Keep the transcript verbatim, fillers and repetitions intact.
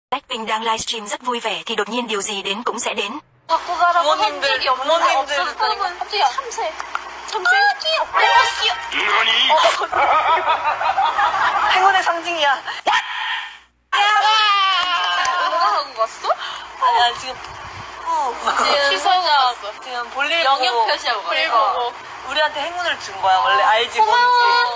Blackpink đang livestream rất vui vẻ thì đột nhiên điều gì đến cũng sẽ đến. 갖고 가라고 한 적이 없는데 없어졌다니까. 갑자기 참새. 참새? 귀여워. 귀여워. 행운의 상징이야. 누가 하고 갔어? 아니야 지금 지금 희서가 지금 볼일 영역 보고 표시하고 볼일 보고 우리한테 행운을 준 거야 원래 알지 뭔지.